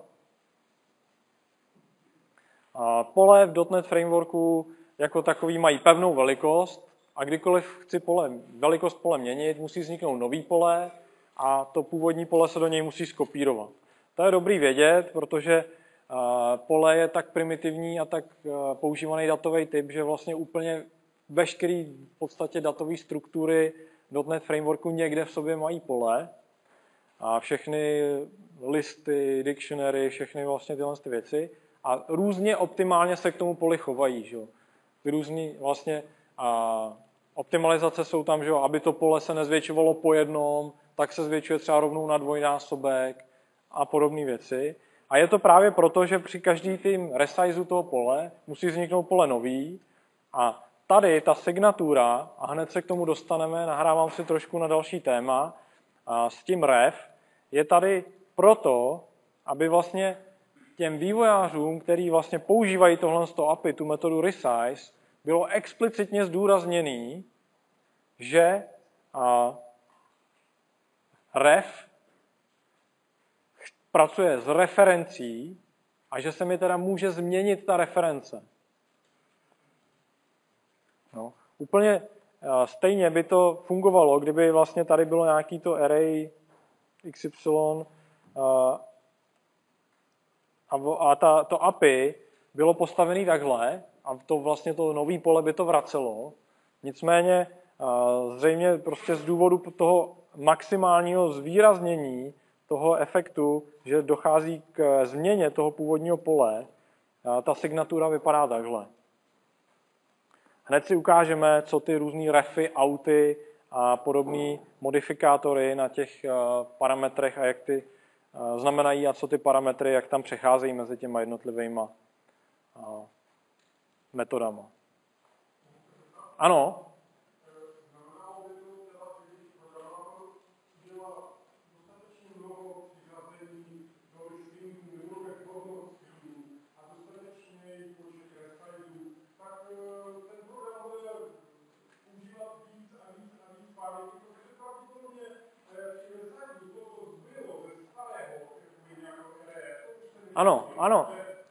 Speaker 1: Pole v .NET Frameworku jako takový mají pevnou velikost a kdykoliv chci velikost pole měnit, musí vzniknout nový pole a to původní pole se do něj musí skopírovat. To je dobrý vědět, protože pole je tak primitivní a tak používaný datový typ, že vlastně úplně veškerý v podstatě datové struktury .NET Frameworku někde v sobě mají pole a všechny listy, dictionary, všechny vlastně tyhle věci a různě optimálně se k tomu poli chovají. Že? Různý vlastně optimalizace jsou tam, že aby to pole se nezvětšovalo po jednom, tak se zvětšuje třeba rovnou na dvojnásobek a podobné věci. A je to právě proto, že při každý tým resizeu toho pole musí vzniknout pole nový a tady ta signatura, a hned se k tomu dostaneme, nahrávám si trošku na další téma, s tím ref, je tady proto, aby vlastně těm vývojářům, který vlastně používají tohle API, tu metodu resize, bylo explicitně zdůrazněný, že ref pracuje s referencí a že se mi teda může změnit ta reference. No, úplně stejně by to fungovalo, kdyby vlastně tady bylo nějaký to array XY a to API bylo postavené takhle a to vlastně to nový pole by to vracelo. Nicméně zřejmě prostě z důvodu toho maximálního zvýraznění toho efektu, že dochází k změně toho původního pole, ta signatura vypadá takhle. Hned si ukážeme, co ty různý refy, outy a podobné modifikátory na těch parametrech a jak ty znamenají a co ty parametry, jak tam přecházejí mezi těma jednotlivýma metodama. Ano? Ano, ano.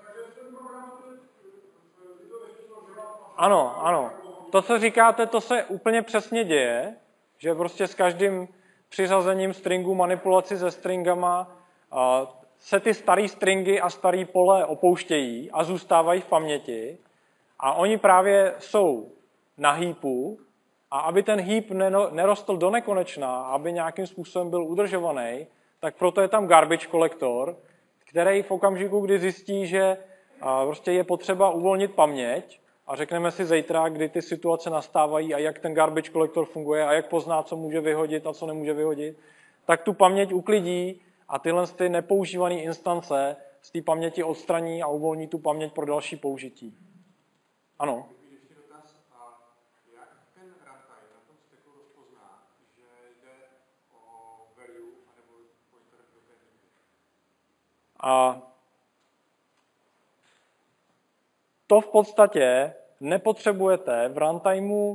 Speaker 1: Ano, ano. To, co říkáte, to se úplně přesně děje, že prostě s každým přiřazením stringu, manipulaci se stringama se ty staré stringy a staré pole opouštějí a zůstávají v paměti a oni právě jsou na heapu a aby ten heap nerostl do nekonečna, aby nějakým způsobem byl udržovaný, tak proto je tam garbage collector, který v okamžiku, kdy zjistí, že prostě je potřeba uvolnit paměť a řekneme si zítra, kdy ty situace nastávají a jak ten garbage collector funguje a jak pozná, co může vyhodit a co nemůže vyhodit, tak tu paměť uklidí a tyhle ty nepoužívané instance z té paměti odstraní a uvolní tu paměť pro další použití. Ano. A to v podstatě nepotřebujete v runtimeu,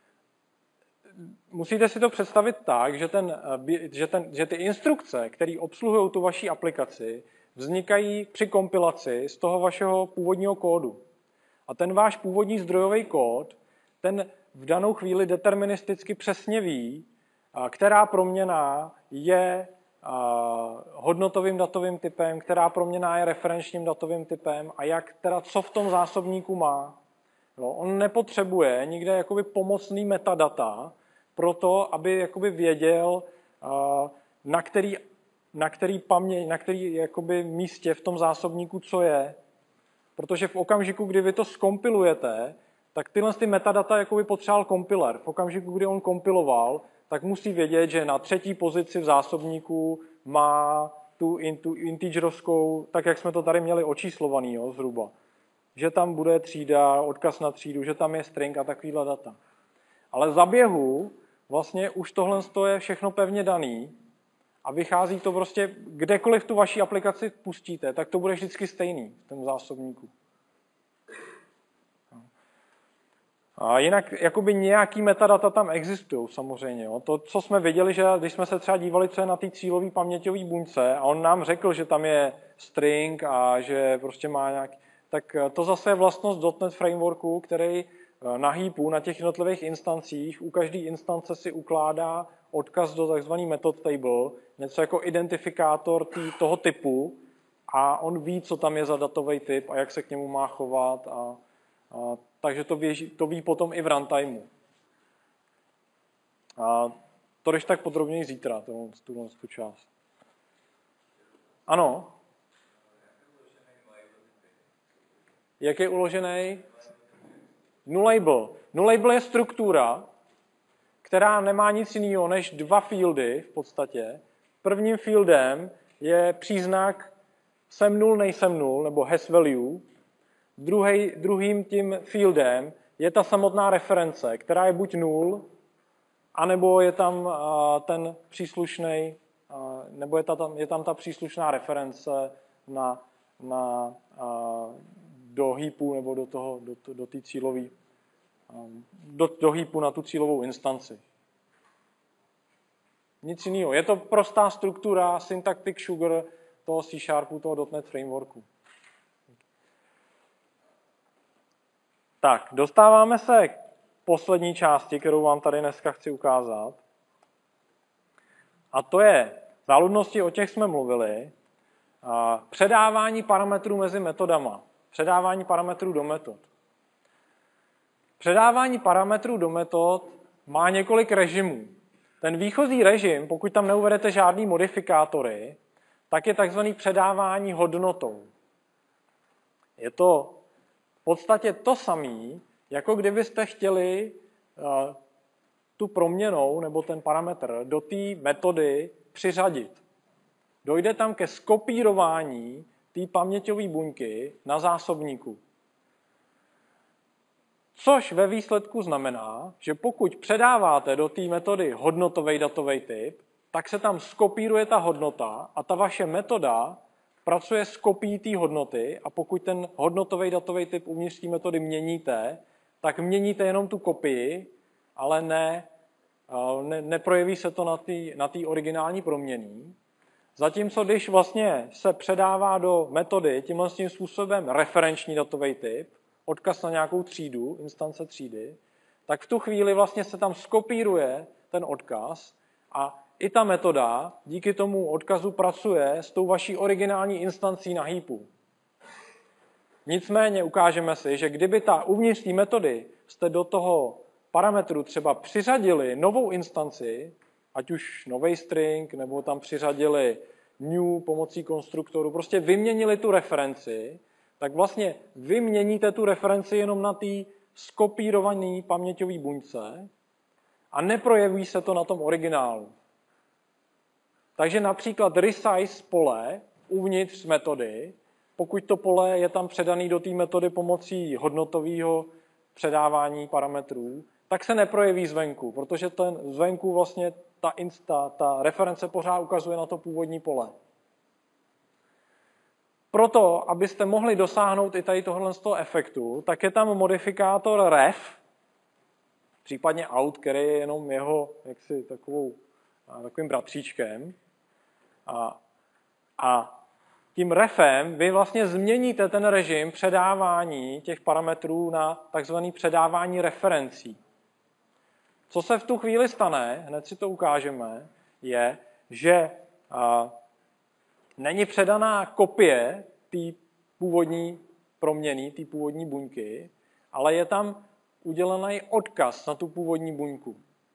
Speaker 1: musíte si to představit tak, že ty instrukce, které obsluhují tu vaši aplikaci, vznikají při kompilaci z toho vašeho původního kódu. A ten váš původní zdrojový kód, ten v danou chvíli deterministicky přesně ví, která proměna je hodnotovým datovým typem, která proměna je referenčním datovým typem a jak teda co v tom zásobníku má. Jo, on nepotřebuje nikde jakoby pomocný metadata pro to, aby jakoby věděl, na který jakoby místě v tom zásobníku co je. Protože v okamžiku, kdy vy to zkompilujete, tak tyhle metadata jakoby potřeboval kompiler. V okamžiku, kdy on kompiloval, tak musí vědět, že na třetí pozici v zásobníku má tu integerovskou, tak jak jsme to tady měli očíslovaný, jo, zhruba. Že tam bude třída, odkaz na třídu, že tam je string a takovýhle data. Ale za běhu vlastně už tohle je všechno pevně daný a vychází to prostě, kdekoliv tu vaši aplikaci pustíte, tak to bude vždycky stejný v tom zásobníku. A jinak jakoby nějaký metadata tam existují samozřejmě. Jo. To, co jsme viděli, že když jsme se třeba dívali, co je na té cílové paměťové buňce a on nám řekl, že tam je string a že prostě má nějaký, tak to zase je vlastnost .NET Frameworku, který na heapu, na těch jednotlivých instancích, u každé instance si ukládá odkaz do tzv. Method table, něco jako identifikátor toho typu a on ví, co tam je za datový typ a jak se k němu má chovat takže to ví potom i v runtimeu. A to když tak podrobněji zítra, tu část. Ano. Jak je uložený? NuLabel. NuLabel je struktura, která nemá nic jiného než dva fieldy v podstatě. Prvním fieldem je příznak jsem nul, nejsem nul, nebo has value. Druhým tím fieldem je ta samotná reference, která je buď nul, anebo je tam ten příslušný, nebo je tam ta příslušná reference do heapu nebo do té cílové, do heapu na tu cílovou instanci. Nic jiného. Je to prostá struktura, syntactic sugar toho C#, toho .NET Frameworku. Tak, dostáváme se k poslední části, kterou vám tady dneska chci ukázat. A to je záludnosti, o těch jsme mluvili. Předávání parametrů mezi metodama. Předávání parametrů do metod. Předávání parametrů do metod má několik režimů. Ten výchozí režim, pokud tam neuvedete žádný modifikátory, tak je takzvaný předávání hodnotou. Je to v podstatě to samé, jako kdybyste chtěli tu proměnnou nebo ten parametr do té metody přiřadit. Dojde tam ke skopírování té paměťové buňky na zásobníku. Což ve výsledku znamená, že pokud předáváte do té metody hodnotový datový typ, tak se tam skopíruje ta hodnota a ta vaše metoda pracuje s kopií té hodnoty a pokud ten hodnotový datový typ uvnitř té metody měníte, tak měníte jenom tu kopii, ale neprojeví se to na té originální proměnný. Zatímco když vlastně se předává do metody tímhle tím způsobem referenční datový typ, odkaz na nějakou třídu, instance třídy, tak v tu chvíli vlastně se tam skopíruje ten odkaz a i ta metoda díky tomu odkazu pracuje s tou vaší originální instancí na heapu. Nicméně ukážeme si, že kdyby uvnitř té metody jste do toho parametru třeba přiřadili novou instanci, ať už nový string, nebo tam přiřadili new pomocí konstruktoru, prostě vyměnili tu referenci, tak vlastně vyměníte tu referenci jenom na té skopírované paměťové buňce a neprojeví se to na tom originálu. Takže například resize pole uvnitř metody, pokud to pole je tam předané do té metody pomocí hodnotového předávání parametrů, tak se neprojeví zvenku, protože ten zvenku vlastně ta reference pořád ukazuje na to původní pole. Proto, abyste mohli dosáhnout i tady tohle z toho efektu, tak je tam modifikátor ref, případně out, který je jenom jeho jaksi takovým bratříčkem. A tím refem vy vlastně změníte ten režim předávání těch parametrů na takzvané předávání referencí. Co se v tu chvíli stane, hned si to ukážeme, je, že není předaná kopie té původní proměny, té původní buňky, ale je tam udělený odkaz na tu původní buňku.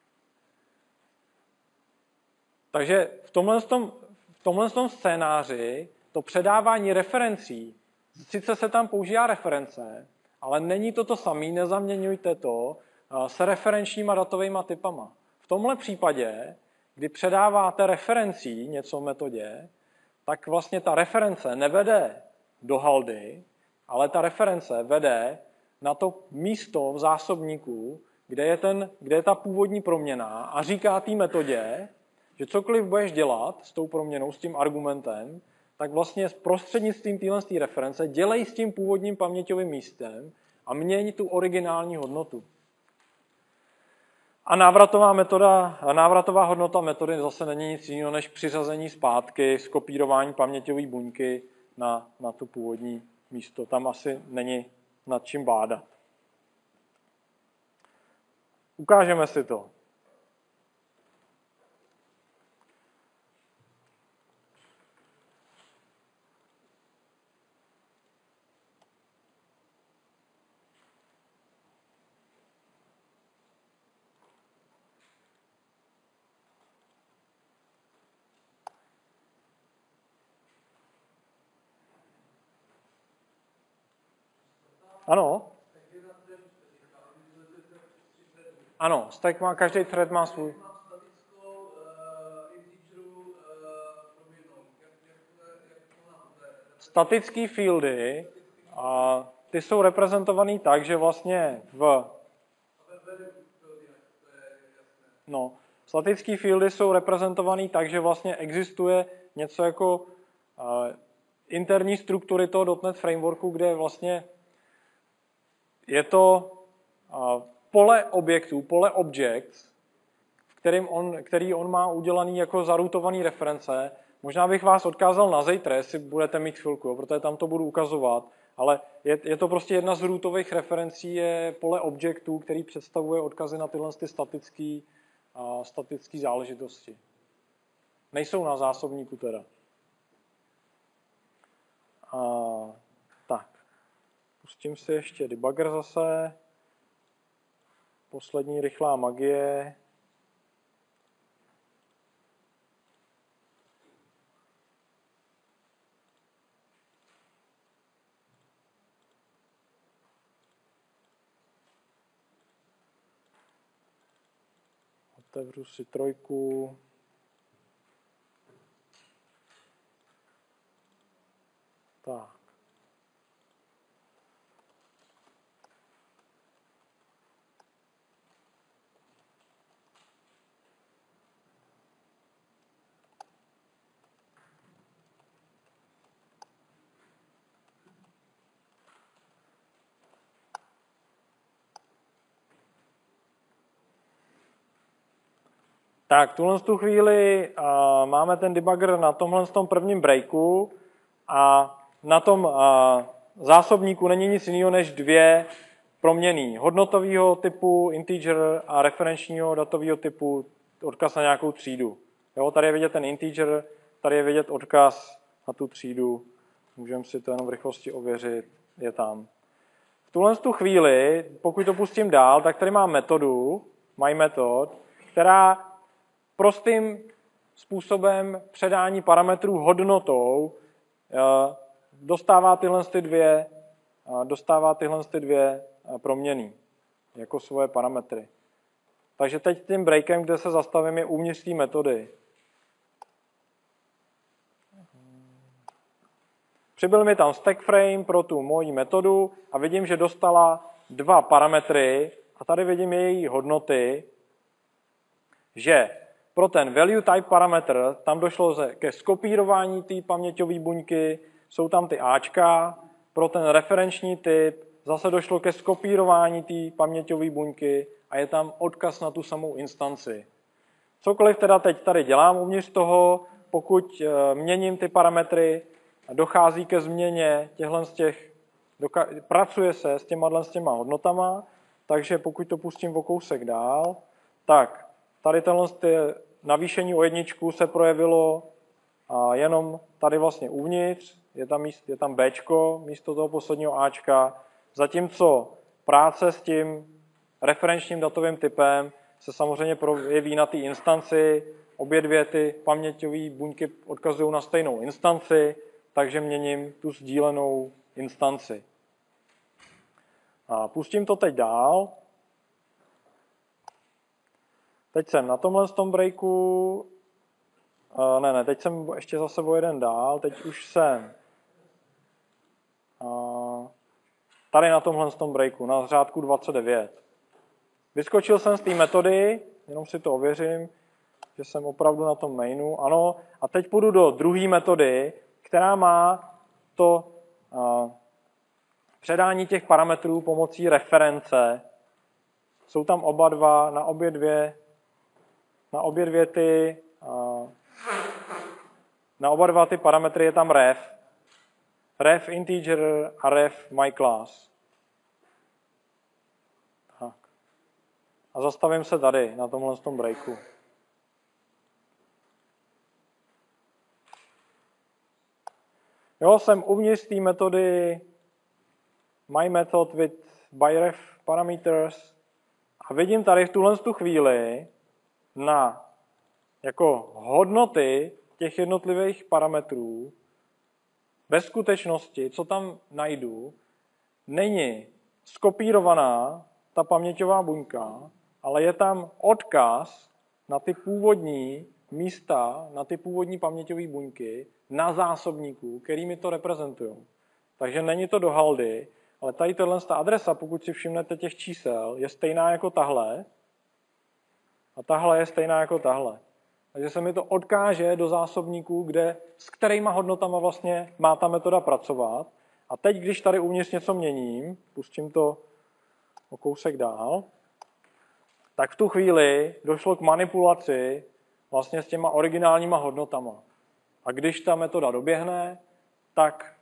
Speaker 1: Takže v tomhle scénáři to předávání referencí, sice se tam používá reference, Ale není to samé, nezaměňujte to s referenčníma datovými typama. V tomhle případě, kdy předáváte referencí něco v metodě, tak vlastně ta reference nevede do haldy, ale ta reference vede na to místo v zásobníku, kde je ta původní proměna a říká té metodě, že cokoliv budeš dělat s tou proměnou, s tím argumentem, tak vlastně prostřednictvím téhle reference dělej s tím původním paměťovým místem a měň tu originální hodnotu. A návratová hodnota metody zase není nic jiného než přiřazení zpátky, skopírování paměťové buňky na tu původní místo. Tam asi není nad čím bádat. Ukážeme si to. Ano. Ano, stack má, každý thread má svůj. Statické fieldy, ty jsou reprezentovaný tak, že vlastně statické fieldy jsou reprezentovaný tak, že vlastně existuje něco jako interní struktury toho .NET frameworku, kde vlastně je to pole objektů, pole objects, který on má udělaný jako zaroutovaný reference. Možná bych vás odkázal na zítra, jestli budete mít chvilku, protože tam to budu ukazovat, ale je to prostě jedna z rootových referencí, je pole objektů, který představuje odkazy na tyhle statické záležitosti. Nejsou na zásobníku teda. Tak. Pustím si ještě debugger zase. Poslední rychlá magie. Otevřu si trojku. Tak. Tak, tuhle tu chvíli máme ten debugger na tomhle prvním breaku a na tom zásobníku není nic jiného než dvě proměnný hodnotového typu integer a referenčního datového typu odkaz na nějakou třídu. Jo, tady je vidět ten integer, tady je vidět odkaz na tu třídu. Můžeme si to jenom v rychlosti ověřit, je tam. V tuhle tu chvíli, pokud to pustím dál, tak tady mám metodu, myMethod, která prostým způsobem předání parametrů hodnotou dostává tyhle dvě proměny jako svoje parametry. Takže teď tím breakem, kde se zastavím, je uvnitř té metody. Přibyl mi tam stack frame pro tu moji metodu a vidím, že dostala dva parametry a tady vidím její hodnoty, že pro ten value type parametr tam došlo ke skopírování té paměťové buňky, jsou tam ty Ačka, pro ten referenční typ zase došlo ke skopírování té paměťové buňky a je tam odkaz na tu samou instanci. Cokoliv teda teď tady dělám uvnitř toho, pokud měním ty parametry, dochází ke změně pracuje se s těma hodnotama, takže pokud to pustím o kousek dál, tak tady navýšení o jedničku se projevilo jenom tady vlastně uvnitř, je tam Bčko místo toho posledního Ačka, zatímco práce s tím referenčním datovým typem se samozřejmě projeví na té instanci, obě dvě ty paměťové buňky odkazují na stejnou instanci, takže měním tu sdílenou instanci. A pustím to teď dál. Teď jsem na tomhle tom breaku. Ne, teď jsem ještě zase o jeden dál. Teď už jsem tady na tomhle tom breaku, na řádku 29. Vyskočil jsem z té metody, jenom si to ověřím, že jsem opravdu na tom mainu. Ano, a teď půjdu do druhé metody, která má to předání těch parametrů pomocí reference. Jsou tam oba dva, na obě dva ty parametry je tam ref integer a ref myClass. Tak. A zastavím se tady, na tomhle tom breaku. Jo, jsem uvnitř té metody myMethod with byRef parameters a vidím tady v tuhle chvíli na jako hodnoty těch jednotlivých parametrů. Ve skutečnosti, co tam najdu, není skopírovaná ta paměťová buňka, ale je tam odkaz na ty původní místa, na ty původní paměťové buňky, na zásobníku, který mi to reprezentují. Takže není to do haldy, ale tady ta adresa, pokud si všimnete těch čísel, je stejná jako tahle a tahle je stejná jako tahle. Takže se mi to odkáže do zásobníků, s kterýma hodnotama vlastně má ta metoda pracovat. A teď, když tady uvnitř něco měním, pustím to o kousek dál, tak v tu chvíli došlo k manipulaci vlastně s těma originálníma hodnotama. A když ta metoda doběhne, tak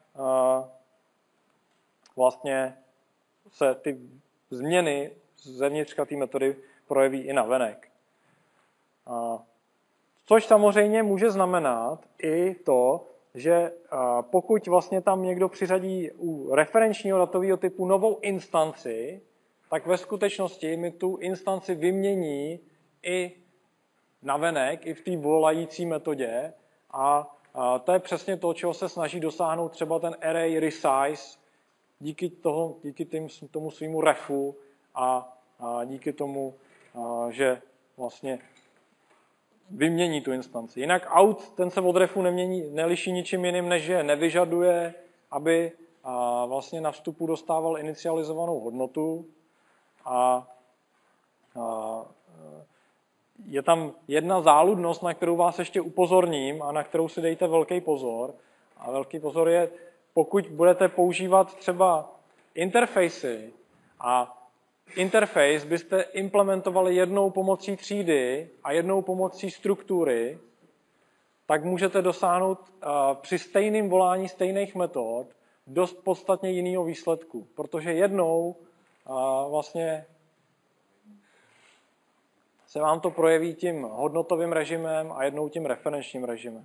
Speaker 1: vlastně se ty změny zevnitřka té metody projeví i navenek. Což samozřejmě může znamenat i to, že pokud vlastně tam někdo přiřadí u referenčního datového typu novou instanci, tak ve skutečnosti mi tu instanci vymění i navenek, i v té volající metodě. A to je přesně to, čeho se snaží dosáhnout třeba ten array resize díky tomu svýmu refu a díky tomu, že vlastně vymění tu instanci. Jinak out, ten se od refu neliší ničím jiným, než že nevyžaduje, aby vlastně na vstupu dostával inicializovanou hodnotu. A je tam jedna záludnost, na kterou vás ještě upozorním a na kterou si dejte velký pozor. A velký pozor je, pokud budete používat třeba interfejsy a interface byste implementovali jednou pomocí třídy a jednou pomocí struktury, tak můžete dosáhnout při stejném volání stejných metod dost podstatně jiného výsledku, protože jednou vlastně se vám to projeví tím hodnotovým režimem a jednou tím referenčním režimem.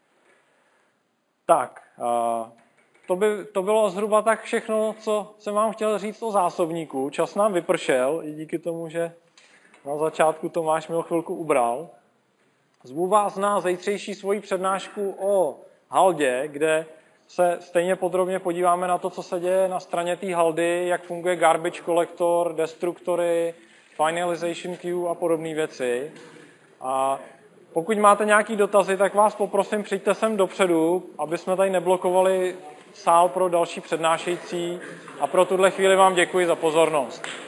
Speaker 1: Tak, to bylo zhruba tak všechno, co jsem vám chtěl říct o zásobníku. Čas nám vypršel, i díky tomu, že na začátku Tomáš mi chvilku ubral. Zvu vás na zítřejší svoji přednášku o haldě, kde se stejně podrobně podíváme na to, co se děje na straně té haldy, jak funguje garbage collector, destruktory, finalization queue a podobné věci. A pokud máte nějaké dotazy, tak vás poprosím, přijďte sem dopředu, aby jsme tady neblokovali sál pro další přednášející. A pro tuhle chvíli vám děkuji za pozornost.